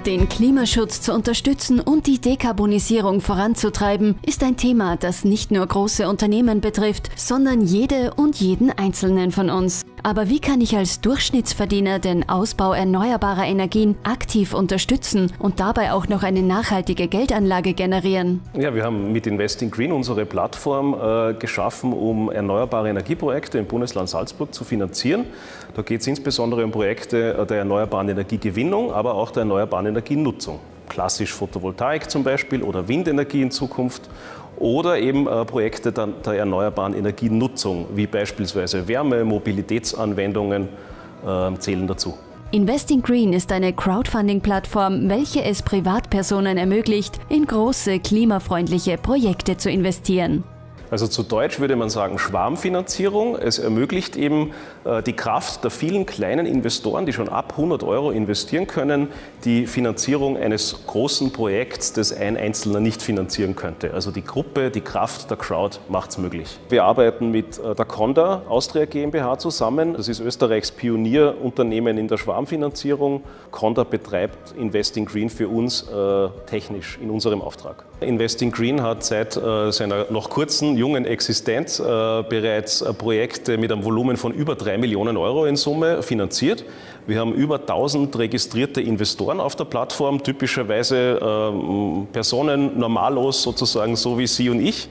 Den Klimaschutz zu unterstützen und die Dekarbonisierung voranzutreiben, ist ein Thema, das nicht nur große Unternehmen betrifft, sondern jede und jeden Einzelnen von uns. Aber wie kann ich als Durchschnittsverdiener den Ausbau erneuerbarer Energien aktiv unterstützen und dabei auch noch eine nachhaltige Geldanlage generieren? Ja, wir haben mit Investing Green unsere Plattform geschaffen, um erneuerbare Energieprojekte im Bundesland Salzburg zu finanzieren. Da geht es insbesondere um Projekte der erneuerbaren Energiegewinnung, aber auch der erneuerbaren Energienutzung. Klassisch Photovoltaik zum Beispiel oder Windenergie in Zukunft. Oder eben Projekte der erneuerbaren Energienutzung, wie beispielsweise Wärme, Mobilitätsanwendungen zählen dazu. Investing Green ist eine Crowdfunding-Plattform, welche es Privatpersonen ermöglicht, in große, klimafreundliche Projekte zu investieren. Also zu Deutsch würde man sagen Schwarmfinanzierung. Es ermöglicht eben die Kraft der vielen kleinen Investoren, die schon ab 100 € investieren können, die Finanzierung eines großen Projekts, das ein Einzelner nicht finanzieren könnte. Also die Gruppe, die Kraft der Crowd macht es möglich. Wir arbeiten mit der Conda Austria GmbH zusammen. Das ist Österreichs Pionierunternehmen in der Schwarmfinanzierung. Conda betreibt Investing Green für uns technisch in unserem Auftrag. Investing Green hat seit seiner noch kurzen, jungen Existenz bereits Projekte mit einem Volumen von über 3 Millionen € in Summe finanziert. Wir haben über 1000 registrierte Investoren auf der Plattform, typischerweise Personen normallos sozusagen, so wie Sie und ich.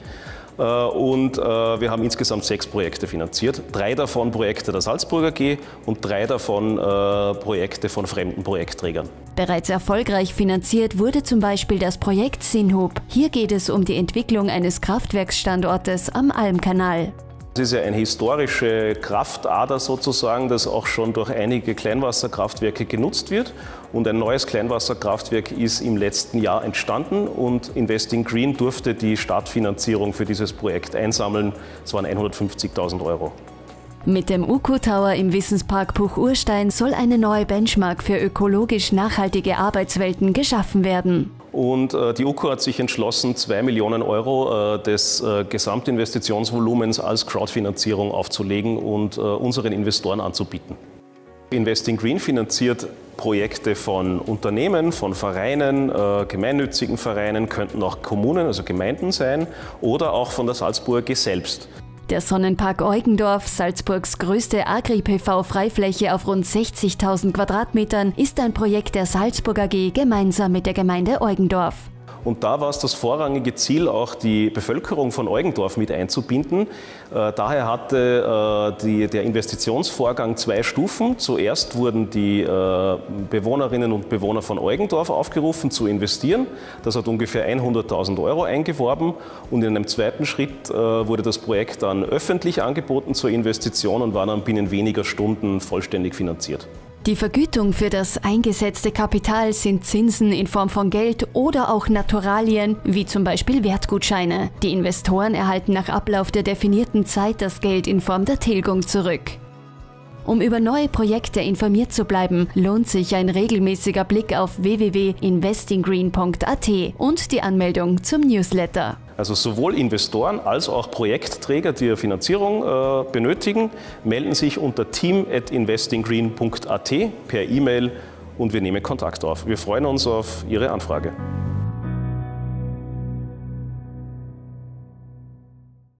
Und wir haben insgesamt 6 Projekte finanziert, 3 davon Projekte der Salzburger AG und 3 davon Projekte von fremden Projektträgern. Bereits erfolgreich finanziert wurde zum Beispiel das Projekt Sinhub. Hier geht es um die Entwicklung eines Kraftwerksstandortes am Almkanal. Es ist ja eine historische Kraftader sozusagen, das auch schon durch einige Kleinwasserkraftwerke genutzt wird. Und ein neues Kleinwasserkraftwerk ist im letzten Jahr entstanden und Investing Green durfte die Startfinanzierung für dieses Projekt einsammeln. Es waren 150.000 €. Mit dem UKU-Tower im Wissenspark Buchurstein soll eine neue Benchmark für ökologisch nachhaltige Arbeitswelten geschaffen werden. Und die UKU hat sich entschlossen, 2 Millionen € des Gesamtinvestitionsvolumens als Crowdfinanzierung aufzulegen und unseren Investoren anzubieten. Investing Green finanziert Projekte von Unternehmen, von Vereinen, gemeinnützigen Vereinen, könnten auch Kommunen, also Gemeinden sein, oder auch von der Salzburger AG selbst. Der Sonnenpark Eugendorf, Salzburgs größte Agri-PV-Freifläche auf rund 60.000 Quadratmetern, ist ein Projekt der Salzburger AG gemeinsam mit der Gemeinde Eugendorf. Und da war es das vorrangige Ziel, auch die Bevölkerung von Eugendorf mit einzubinden. Daher hatte der Investitionsvorgang 2 Stufen. Zuerst wurden die Bewohnerinnen und Bewohner von Eugendorf aufgerufen zu investieren. Das hat ungefähr 100.000 € eingeworben. Und in einem zweiten Schritt wurde das Projekt dann öffentlich angeboten zur Investition und war dann binnen weniger Stunden vollständig finanziert. Die Vergütung für das eingesetzte Kapital sind Zinsen in Form von Geld oder auch Naturalien, wie zum Beispiel Wertgutscheine. Die Investoren erhalten nach Ablauf der definierten Zeit das Geld in Form der Tilgung zurück. Um über neue Projekte informiert zu bleiben, lohnt sich ein regelmäßiger Blick auf www.investinggreen.at und die Anmeldung zum Newsletter. Also sowohl Investoren als auch Projektträger, die Finanzierung benötigen, melden sich unter team@investinggreen.at per E-Mail und wir nehmen Kontakt auf. Wir freuen uns auf Ihre Anfrage.